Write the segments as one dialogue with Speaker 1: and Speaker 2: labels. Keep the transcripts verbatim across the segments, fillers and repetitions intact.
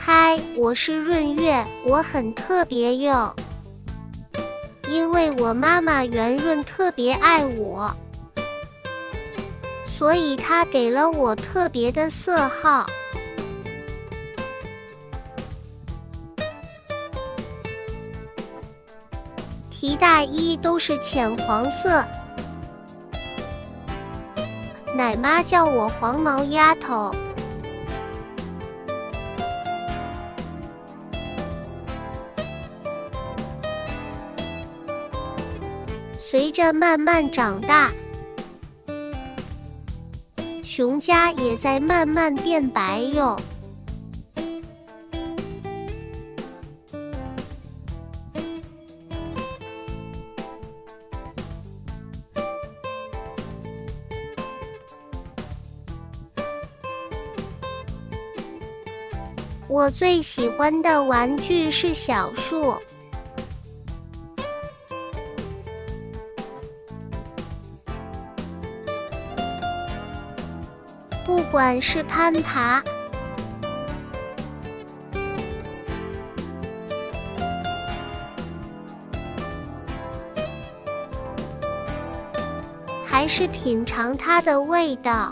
Speaker 1: 嗨，我是润月，我很特别哟，因为我妈妈圆润特别爱我，所以她给了我特别的色号。提大衣都是浅黄色，奶妈叫我黄毛丫头。随着慢慢长大，熊家也在慢慢变白哟。我最喜欢的玩具是小树。不管是攀爬，还是品尝它的味道，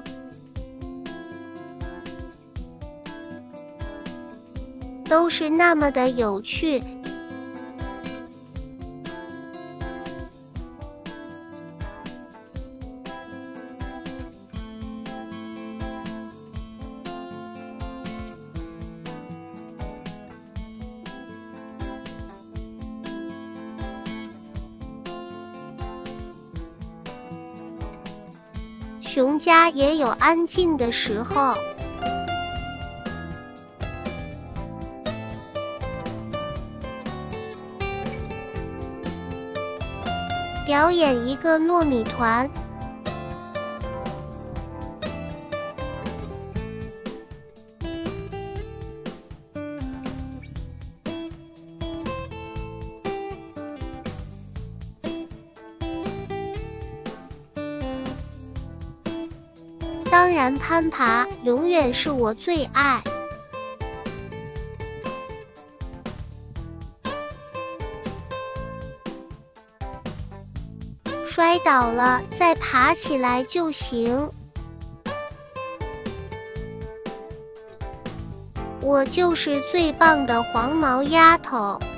Speaker 1: 都是那么的有趣。熊家也有安静的时候，表演一个糯米团，当然攀爬永远是我最爱。摔倒了再爬起来就行。我就是最棒的黄毛丫头。